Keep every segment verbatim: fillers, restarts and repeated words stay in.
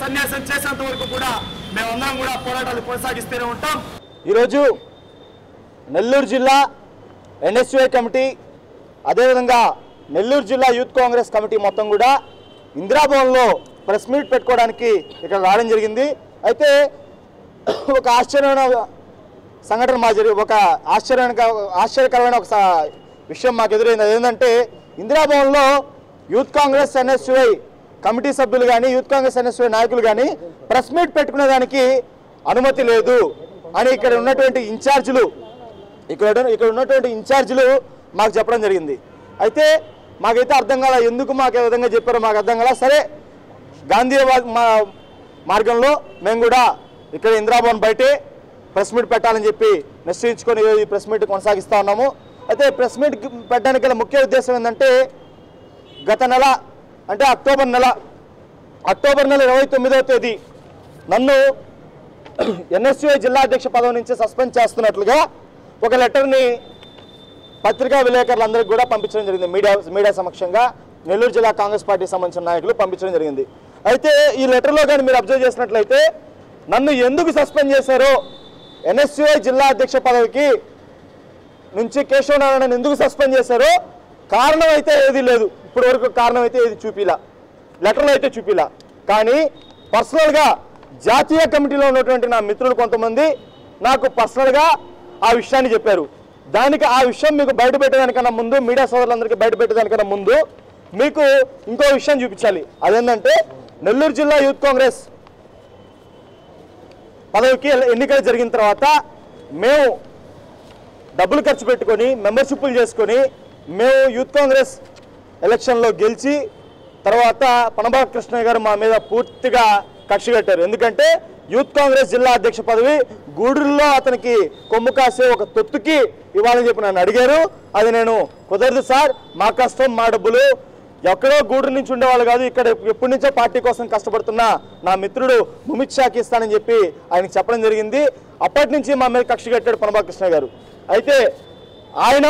సన్యాసం చేసేంత వరకు కూడా మేమందరం కూడా పోరాటాలు కొనసాగిస్తూనే ఉంటాం. ఈరోజు నెల్లూరు జిల్లా ఎన్ఎస్యుఐ కమిటీ అదేవిధంగా నెల్లూరు జిల్లా యూత్ కాంగ్రెస్ కమిటీ మొత్తం కూడా ఇందిరాభవన్లో ప్రెస్ మీట్ పెట్టుకోవడానికి ఇక్కడ రావడం జరిగింది. అయితే ఒక ఆశ్చర్యమైన సంఘటన మా జరిగి ఒక ఆశ్చర్య ఆశ్చర్యకరమైన ఒక విషయం మాకు ఎదురైంది. అదేంటంటే ఇందిరాభవన్లో యూత్ కాంగ్రెస్ ఎన్ఎస్యుఐ కమిటీ సభ్యులు కానీ యూత్ కాంగ్రెస్ ఎన్ఎస్యుఐ నాయకులు కానీ ప్రెస్ మీట్ పెట్టుకునే దానికి అనుమతి లేదు అని ఇక్కడ ఉన్నటువంటి ఇన్ఛార్జీలు ఇక్కడ ఇక్కడ ఉన్నటువంటి ఇన్ఛార్జీలు మాకు చెప్పడం జరిగింది. అయితే మాకైతే అర్థం కాల, ఎందుకు మాకు ఏ విధంగా చెప్పారో మాకు అర్థం కాల. సరే, గాంధీ మా మార్గంలో మేము కూడా ఇక్కడ ఇందిరాభవన్ బయటే ప్రెస్ మీట్ పెట్టాలని చెప్పి నిశ్చయించుకొని ఈ ప్రెస్ మీట్ కొనసాగిస్తూ ఉన్నాము. అయితే ప్రెస్ మీట్ పెట్టడానికి గల ముఖ్య ఉద్దేశం ఏంటంటే గత నెల అంటే అక్టోబర్ నెల అక్టోబర్ నెల ఇరవై తొమ్మిదవ తేదీ నన్ను ఎన్ఎస్యుఐ జిల్లా అధ్యక్ష పదవి నుంచి సస్పెండ్ చేస్తున్నట్లుగా ఒక లెటర్ని పత్రికా విలేకరులందరికీ కూడా పంపించడం జరిగింది. మీడియా మీడియా సమక్షంగా నెల్లూరు జిల్లా కాంగ్రెస్ పార్టీకి సంబంధించిన నాయకులు పంపించడం జరిగింది. అయితే ఈ లెటర్లో కానీ మీరు అబ్జర్వ్ చేసినట్లయితే నన్ను ఎందుకు సస్పెండ్ చేశారో, ఎన్ఎస్యుఐ జిల్లా అధ్యక్ష పదవికి నుంచి కేశవ నారాయణ ఎందుకు సస్పెండ్ చేశారో కారణం అయితే ఏది లేదు. ఇప్పటి వరకు కారణం అయితే ఏది చూపిలా, లెటర్లో అయితే చూపిలా. కానీ పర్సనల్గా జాతీయ కమిటీలో ఉన్నటువంటి నా మిత్రులు కొంతమంది నాకు పర్సనల్గా ఆ విషయాన్ని చెప్పారు. దానికి ఆ విషయం మీకు బయట పెట్టేదానికన్నా ముందు, మీడియా సోదరులందరికీ బయట పెట్టేదానికన్నా ముందు మీకు ఇంకో విషయం చూపించాలి. అదేంటంటే నెల్లూరు జిల్లా యూత్ కాంగ్రెస్ పదవికి ఎన్నికలు జరిగిన తర్వాత మేము డబ్బులు ఖర్చు పెట్టుకొని మెంబర్షిప్లు చేసుకొని మేము యూత్ కాంగ్రెస్ ఎలక్షన్లో గెలిచి తర్వాత పనబాక కృష్ణయ్య గారు మా మీద పూర్తిగా కక్ష కట్టారు. ఎందుకంటే యూత్ కాంగ్రెస్ జిల్లా అధ్యక్ష పదవి గూడూరులో అతనికి కొమ్ము కాసే ఒక తొత్తుకి ఇవ్వాలని చెప్పి నన్ను అడిగారు. అది నేను కుదరదు సార్, మా కష్టం మా డబ్బులు, ఎక్కడో గూడూరు నుంచి ఉండేవాళ్ళు కాదు, ఇక్కడ ఎప్పటి నుంచో పార్టీ కోసం కష్టపడుతున్న నా మిత్రుడు ముమిత్ షాకి ఇస్తానని చెప్పి ఆయనకి చెప్పడం జరిగింది. అప్పటి నుంచి మా మీద కక్ష కట్టాడు పనబాక కృష్ణయ్య గారు. అయితే ఆయన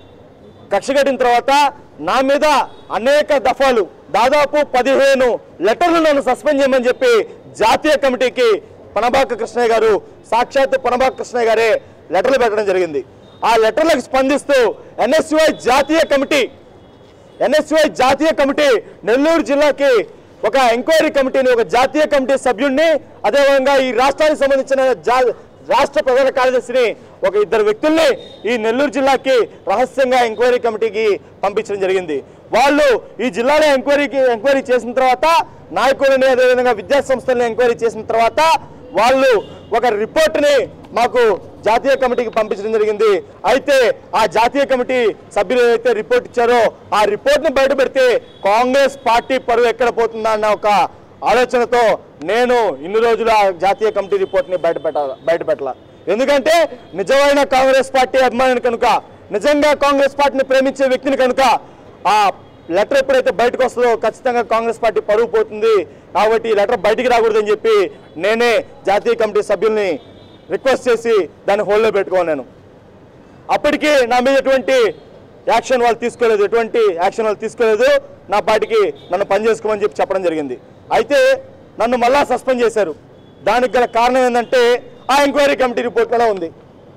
కక్ష కట్టిన తర్వాత నా మీద అనేక దఫాలు దాదాపు పదిహేను లెటర్లు నన్ను సస్పెండ్ చేయమని చెప్పి జాతీయ కమిటీకి పనబాక కృష్ణయ్య గారు, సాక్షాత్ పనబాక కృష్ణయ్య గారే లెటర్లు పెట్టడం జరిగింది. ఆ లెటర్లకు స్పందిస్తూ ఎన్ఎస్యుఐ జాతీయ కమిటీ ఎన్ఎస్యుఐ జాతీయ కమిటీ నెల్లూరు జిల్లాకి ఒక ఎంక్వైరీ కమిటీని, ఒక జాతీయ కమిటీ సభ్యుడిని, అదేవిధంగా ఈ రాష్ట్రానికి సంబంధించిన జా రాష్ట్ర ప్రధాన కార్యదర్శిని, ఒక ఇద్దరు వ్యక్తుల్ని ఈ నెల్లూరు జిల్లాకి రహస్యంగా ఎంక్వైరీ కమిటీకి పంపించడం జరిగింది. వాళ్ళు ఈ జిల్లాలో ఎంక్వైరీకి ఎంక్వైరీ చేసిన తర్వాత నాయకులని అదేవిధంగా విద్యా సంస్థలను ఎంక్వైరీ చేసిన తర్వాత వాళ్ళు ఒక రిపోర్ట్ని మాకు జాతీయ కమిటీకి పంపించడం జరిగింది. అయితే ఆ జాతీయ కమిటీ సభ్యులు ఏదైతే రిపోర్ట్ ఇచ్చారో ఆ రిపోర్ట్ని బయట పెడితే కాంగ్రెస్ పార్టీ పరువు ఎక్కడ పోతుందా అన్న ఒక ఆలోచనతో నేను ఇన్ని రోజులు ఆ జాతీయ కమిటీ రిపోర్ట్ని బయట పెట్టాల బయట పెట్టాల ఎందుకంటే నిజమైన కాంగ్రెస్ పార్టీ అభిమాని కనుక, నిజంగా కాంగ్రెస్ పార్టీని ప్రేమించే వ్యక్తిని కనుక ఆ లెటర్ ఎప్పుడైతే బయటకు వస్తుందో ఖచ్చితంగా కాంగ్రెస్ పార్టీ పరువు పోతుంది. కాబట్టి ఈ లెటర్ బయటికి రాకూడదని చెప్పి నేనే జాతీయ కమిటీ సభ్యుల్ని రిక్వెస్ట్ చేసి దాన్ని హోల్డ్లో పెట్టుకున్నాను. అప్పటికి నా మీద ఎటువంటి యాక్షన్ వాళ్ళు తీసుకోలేదు, ఎటువంటి యాక్షన్ వాళ్ళు తీసుకోలేదు. నా పార్టీకి నన్ను పని చేసుకోమని చెప్పి చెప్పడం జరిగింది. అయితే నన్ను మళ్ళా సస్పెండ్ చేశారు. దానికి గల కారణం ఏంటంటే ఆ ఎంక్వైరీ కమిటీ రిపోర్ట్లో ఉంది.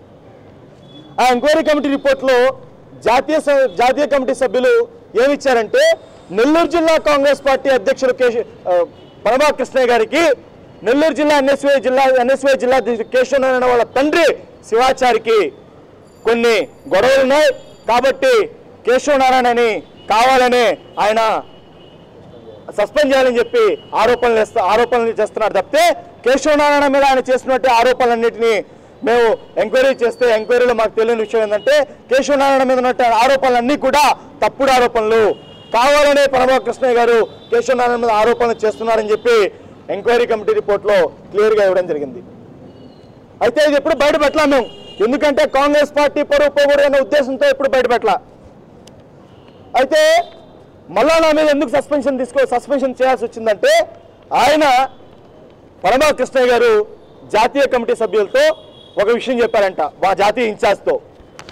ఆ ఎంక్వైరీ కమిటీ రిపోర్ట్లో జాతీయ జాతీయ కమిటీ సభ్యులు ఏమిచ్చారంటే నెల్లూరు జిల్లా కాంగ్రెస్ పార్టీ అధ్యక్షులు కేశ పనబాక కృష్ణయ్య గారికి నెల్లూరు జిల్లా ఎన్ఎస్యుఐ జిల్లా ఎన్ఎస్యుఐ జిల్లా అధ్యక్షుడు కేశవ నారాయణ వాళ్ళ తండ్రి శివాచారికి కొన్ని గొడవలు ఉన్నాయి కాబట్టి కేశవ నారాయణని కావాలని ఆయన సస్పెండ్ చేయాలని చెప్పి ఆరోపణలు వేస్తా ఆరోపణలు చేస్తున్నారు తప్పితే కేశవ నారాయణ మీద ఆయన చేసినట్టు ఆరోపణలన్నింటినీ మేము ఎంక్వైరీ చేస్తే ఎంక్వైరీలో మాకు తెలియని విషయం ఏంటంటే కేశవ నారాయణ మీద ఉన్న ఆరోపణలన్నీ కూడా తప్పుడు ఆరోపణలు, కావాలనే పనబాక కృష్ణయ్య గారు కేశవ నారాయణ మీద ఆరోపణలు చేస్తున్నారని చెప్పి ఎంక్వైరీ కమిటీ రిపోర్ట్లో క్లియర్గా ఇవ్వడం జరిగింది. అయితే ఇది ఎప్పుడు బయట పెట్టలా మేము, ఎందుకంటే కాంగ్రెస్ పార్టీ పరువు పోగొడు అనే ఉద్దేశంతో ఎప్పుడు బయట పెట్టలా. అయితే మళ్ళా నా మీద ఎందుకు సస్పెన్షన్ తీసుకో సస్పెన్షన్ చేయాల్సి వచ్చిందంటే ఆయన పనబాక కృష్ణయ్య గారు జాతీయ కమిటీ సభ్యులతో ఒక విషయం చెప్పారంట. మా జాతీయ ఇన్ఛార్జ్తో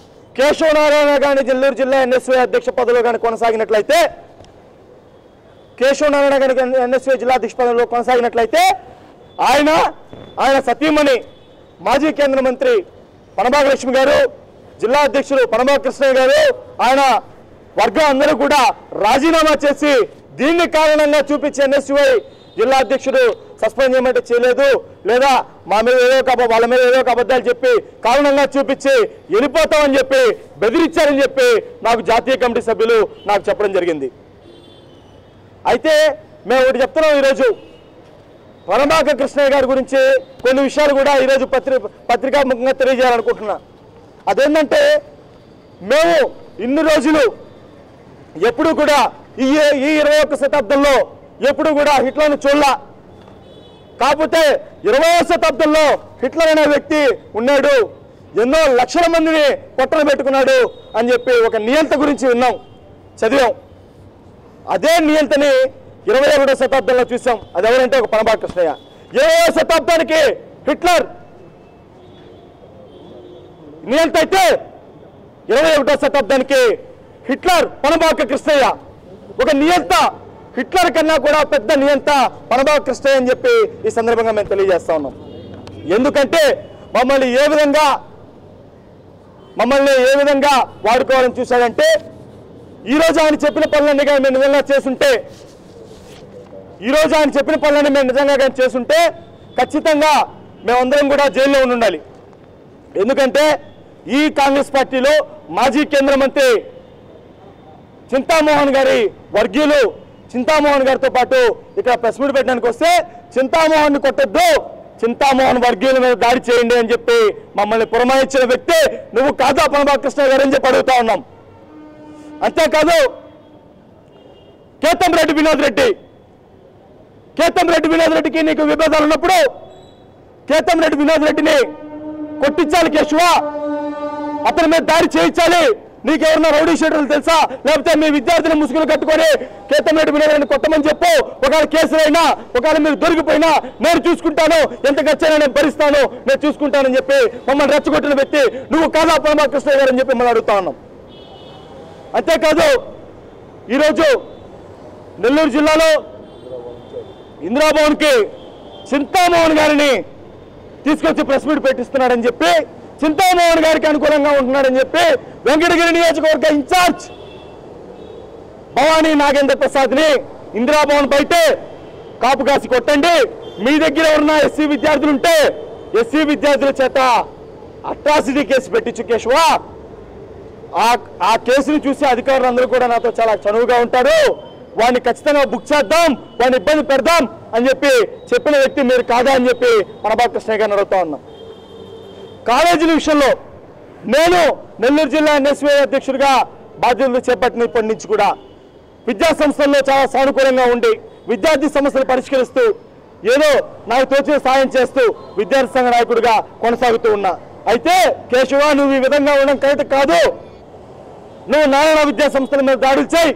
కేశవ నారాయణ కానీ నెల్లూరు జిల్లా ఎన్ఎస్యుఐ అధ్యక్ష పదవిలో కానీ కొనసాగినట్లయితే కేశవ నారాయణ గారికి ఎన్ఎస్యూ జిల్లా అధ్యక్షులలో కొనసాగినట్లయితే ఆయన ఆయన సతీమణి మాజీ కేంద్ర మంత్రి పనబాక లక్ష్మి గారు, జిల్లా అధ్యక్షులు పనబాక కృష్ణయ్య గారు, ఆయన వర్గం అందరూ కూడా రాజీనామా చేసి దీన్ని కారణంగా చూపించి ఎన్ఎస్యూఐ జిల్లా అధ్యక్షుడు సస్పెండ్ చేయమంటే చేయలేదు, లేదా మా మీద ఏదో ఒక వాళ్ళ మీద ఏదో ఒక అబద్ధాలు చెప్పి కారణంగా చూపించి వెళ్ళిపోతామని చెప్పి బెదిరించారని చెప్పి నాకు జాతీయ కమిటీ సభ్యులు నాకు చెప్పడం జరిగింది. అయితే మేము ఒకటి చెప్తున్నాం, ఈరోజు పనబాక కృష్ణయ్య గారి గురించి కొన్ని విషయాలు కూడా ఈరోజు పత్రి పత్రికాముఖంగా తెలియజేయాలనుకుంటున్నా. అదేంటంటే మేము ఇన్ని రోజులు ఎప్పుడు కూడా ఈ ఈ ఇరవై ఒక్క శతాబ్దంలో ఎప్పుడు కూడా హిట్లర్ను చూడలా. కాకపోతే ఇరవైవ శతాబ్దంలో హిట్లర్ అనే వ్యక్తి ఉన్నాడు, ఎన్నో లక్షల మందిని పొట్టలు పెట్టుకున్నాడు అని చెప్పి ఒక నియంత గురించి విన్నాం, చదివాం. అదే నియంతని ఇరవై ఒకటో శతాబ్దంలో చూసాం. అది ఎవరంటే ఒక పనబాక కృష్ణయ్య. ఇరవై శతాబ్దానికి హిట్లర్ నియంత అయితే ఇరవై ఒకటో శతాబ్దానికి హిట్లర్ పనబాక కృష్ణయ్య. ఒక నియంత, హిట్లర్ కన్నా కూడా పెద్ద నియంత పనబాక కృష్ణయ్య అని చెప్పి ఈ సందర్భంగా మేము తెలియజేస్తా ఉన్నాం. ఎందుకంటే మమ్మల్ని ఏ విధంగా మమ్మల్ని ఏ విధంగా వాడుకోవాలని చూశాడంటే, ఈరోజు ఆయన చెప్పిన పనులన్నీ కానీ మేము నిజంగా చేస్తుంటే ఈరోజు ఆయన చెప్పిన పనులన్నీ మేము నిజంగా కానీ చేస్తుంటే ఖచ్చితంగా మేమందరం కూడా జైల్లో ఉండాలి. ఎందుకంటే ఈ కాంగ్రెస్ పార్టీలో మాజీ కేంద్ర మంత్రి చింతామోహన్ గారి వర్గీయులు చింతామోహన్ గారితో పాటు ఇక్కడ ప్రెస్ మీట్ పెట్టడానికి వస్తే చింతామోహన్ ని కొట్టద్దు, చింతామోహన్ వర్గీయుల మీద దాడి చేయండి అని చెప్పి మమ్మల్ని పురమాయించిన వ్యక్తి నువ్వు కాదా పనబాక కృష్ణ గారు అని చెప్పి అడుగుతా ఉన్నాం. అంతేకాదు కేతంరెడ్డి వినోద్ రెడ్డి కేతంరెడ్డి వినోద్ రెడ్డికి నీకు విభేదాలు ఉన్నప్పుడు కేతంరెడ్డి వినోద్ రెడ్డిని కొట్టించాలి కేశవ, అతని మీద దాడి చేయించాలి. నీకెవరన్నా రౌడీ షీటర్లు తెలుసా, లేకపోతే మీ విద్యార్థిని ముసుగులు కట్టుకొని కేతంరెడ్డి వినోద్ రెడ్డిని కొట్టమని చెప్పు. ఒకవేళ కేసులైనా ఒకవేళ మీరు దొరికిపోయినా నేను చూసుకుంటాను, ఎంత ఖర్చైనా నేను భరిస్తాను, నేను చూసుకుంటానని చెప్పి మమ్మల్ని రెచ్చగొట్టిన వ్యక్తి నువ్వు కాదా పనబాక కృష్ణ గారు అని చెప్పి మమ్మల్ని అడుగుతా ఉన్నాం. అంతేకాదు ఈరోజు నెల్లూరు జిల్లాలో ఇందిరాభవన్కి చింతామోహన్ గారిని తీసుకొచ్చి ప్రెస్ మీట్ పెట్టిస్తున్నాడని చెప్పి, చింతామోహన్ గారికి అనుకూలంగా ఉంటున్నాడని చెప్పి వెంకటగిరి నియోజకవర్గ ఇన్ఛార్జ్ భవానీ నాగేంద్ర ప్రసాద్ ని ఇందిరాభవన్ బయటే కాపు కాసి కొట్టండి, మీ దగ్గర ఉన్న ఎస్సీ విద్యార్థులు ఉంటే ఎస్సీ విద్యార్థుల చేత అట్రాసిటీ కేసు పెట్టించు కేశవ. ఆ కేసుని చూసి అధికారులు అందరూ కూడా నాతో చాలా చనువుగా ఉంటారు, వాడిని ఖచ్చితంగా బుక్ చేద్దాం, వాడిని ఇబ్బంది పెడదాం అని చెప్పి చెప్పిన వ్యక్తి మీరు కాదా అని చెప్పి పనబాక కృష్ణయ్య గారిని అడుగుతా ఉన్నాం. కాలేజీల విషయంలో నేను నెల్లూరు జిల్లా ఎన్ఎస్వై అధ్యక్షుడిగా బాధ్యతలు చేపట్టిన ఇప్పటి నుంచి కూడా విద్యా సంస్థల్లో చాలా సానుకూలంగా ఉండి విద్యార్థి సమస్యలు పరిష్కరిస్తూ ఏదో నాకు తోచిన సాయం చేస్తూ విద్యార్థి సంఘ నాయకుడిగా కొనసాగుతూ ఉన్నా. అయితే కేశవ నువ్వు ఈ విధంగా ఉండడం కరెక్ట్ కాదు, నువ్వు నారాయణ విద్యా సంస్థల మీద దాడులు చేయి,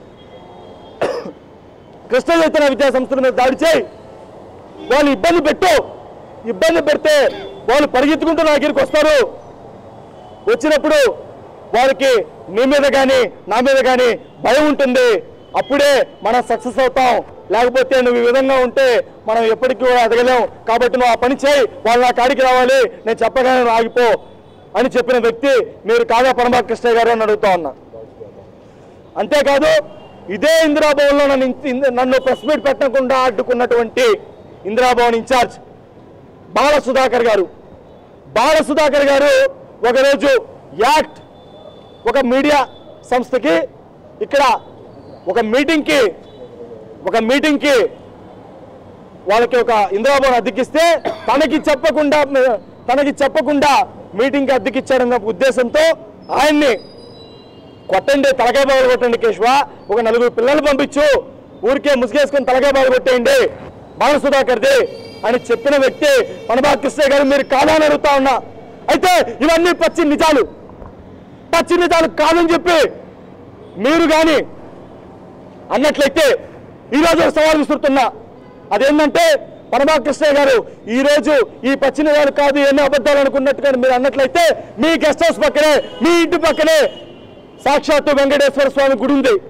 కృష్ణ చైతన్య విద్యా సంస్థల మీద దాడి చేయి, వాళ్ళు ఇబ్బంది పెట్టు, ఇబ్బంది పెడితే వాళ్ళు పరిగెత్తుకుంటూ నా దగ్గరికి వస్తారు, వచ్చినప్పుడు వారికి నీ మీద కానీ నా మీద కానీ భయం ఉంటుంది, అప్పుడే మనం సక్సెస్ అవుతాం, లేకపోతే నువ్వు ఈ విధంగా ఉంటే మనం ఎప్పటికీ కూడా ఎదగలేం, కాబట్టి నువ్వు ఆ పని చేయి, వాళ్ళు నా కాడికి రావాలి, నేను చెప్పగానే నువ్వు ఆగిపో అని చెప్పిన వ్యక్తి మీరు కాదా పనబాక కృష్ణయ్య గారు అని అడుగుతా ఉన్నా. అంతేకాదు ఇదే ఇందిరాభవన్లో నన్ను నన్ను ప్రెస్ మీట్ పెట్టకుండా అడ్డుకున్నటువంటి ఇందిరాభవన్ ఇన్ఛార్జ్ బాల సుధాకర్ గారు బాల సుధాకర్ గారు ఒకరోజు యాక్ట్ ఒక మీడియా సంస్థకి ఇక్కడ ఒక మీటింగ్కి ఒక మీటింగ్కి వాళ్ళకి ఒక ఇందిరాభవన్ అద్దెకిస్తే తనకి చెప్పకుండా తనకి చెప్పకుండా మీటింగ్కి అద్దెకిచ్చాడన్న ఉద్దేశంతో ఆయన్ని కొట్టండి, తలకాయ బాగా కొట్టండి కేశవ, ఒక నలుగురు పిల్లలు పంపించు, ఊరికే ముసుగేసుకొని తలకాయ బాగా కొట్టేయండి బాల సుధాకర్ది అని చెప్పిన వ్యక్తి పనబాక కృష్ణయ్య గారు మీరు కాదా అని అడుగుతా ఉన్నా. అయితే ఇవన్నీ పచ్చి నిజాలు, పచ్చి నిజాలు కాదని చెప్పి మీరు కానీ అన్నట్లయితే ఈరోజు ఒక సవాల్ విసురుతున్నా. అదేంటంటే పనబాక కృష్ణయ్య గారు ఈరోజు ఈ పచ్చి నిజాలు కాదు ఎన్ని అబద్ధాలు అనుకున్నట్టుగా మీరు అన్నట్లయితే మీ గెస్ట్ హౌస్ పక్కనే మీ ఇంటి పక్కనే సాక్షాత్తు వెంకటేశ్వర స్వామి గుడి ఉంది.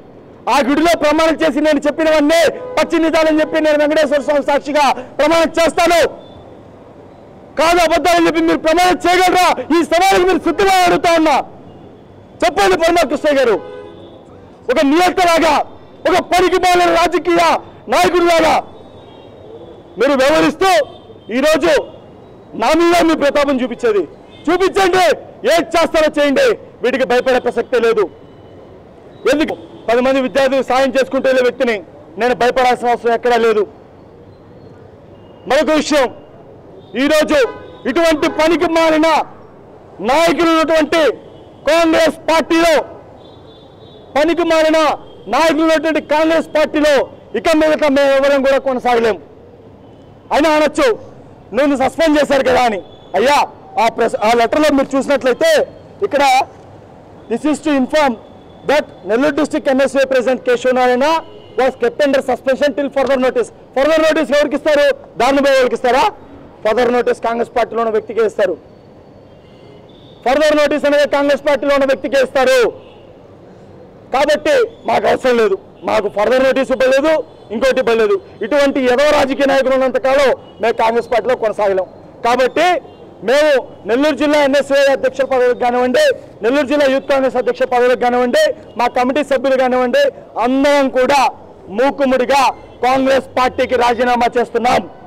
ఆ గుడిలో ప్రమాణం చేసి నేను చెప్పినవన్నీ పచ్చి నిజాలని చెప్పి నేను వెంకటేశ్వర స్వామి సాక్షిగా ప్రమాణం చేస్తాను. కాదు అబద్ధాలని చెప్పి మీరు ప్రమాణం చేయగలరా? ఈ సవాలుకి మీరు సిద్ధంగా అడుగుతా ఉన్నా. చెప్పండి పరమకృష్ణయ్య గారు, ఒక నియంత్రలాగా, ఒక పనికి మాలిన రాజకీయ నాయకుడిలాగా మీరు వ్యవహరిస్తూ ఈరోజు నా మీద మీ ప్రతాపం చూపించేది చూపించండి, ఏం చేస్తారో చేయండి, వీటికి భయపడే ప్రసక్తే లేదు. ఎందుకు పది మంది విద్యార్థులు సాయం చేసుకుంటే వ్యక్తిని నేను భయపడాల్సిన అవసరం ఎక్కడా లేదు. మరొక విషయం, ఈరోజు ఇటువంటి పనికి మారిన నాయకులు ఉన్నటువంటి కాంగ్రెస్ పార్టీలో పనికి మారిన నాయకులు ఉన్నటువంటి కాంగ్రెస్ పార్టీలో ఇక మీదట మేము ఎవరం కూడా కొనసాగలేము. అయినా అనొచ్చు నేను సస్పెండ్ చేశారు కదా అని. అయ్యా ఆ ప్రెస్ ఆ లెటర్లో మీరు చూసినట్లయితే ఇక్కడ this is to inform that Nellore district NSA president Keshavanarayana was kept under suspension till further notice. Further notice ఎవరికి ఇస్తారు? దాని మీద ఎవరికి ఇస్తారా? ఫర్దర్ నోటీస్ కాంగ్రెస్ పార్టీలో ఉన్న వ్యక్తికే ఇస్తారు. ఫర్దర్ నోటీస్ అనేది కాంగ్రెస్ పార్టీలో ఉన్న వ్యక్తికే ఇస్తారు. కాబట్టి మాకు అవసరం లేదు, మాకు ఫర్దర్ నోటీస్ ఇవ్వలేదు, ఇంకోటి ఇవ్వలేదు. ఇటువంటి ఏదో రాజకీయ నాయకులు ఉన్నంతకాలం మేము కాంగ్రెస్ పార్టీలో కొనసాగలేం. కాబట్టి మేము నెల్లూరు జిల్లా ఎన్ఎస్ఏ అధ్యక్ష పదవికి కానివ్వండి, నెల్లూరు జిల్లా యూత్ కాంగ్రెస్ అధ్యక్ష పదవికి కానివ్వండి, మా కమిటీ సభ్యులు కానివ్వండి, అందరం కూడా మూకుముడిగా కాంగ్రెస్ పార్టీకి రాజీనామా చేస్తున్నాం.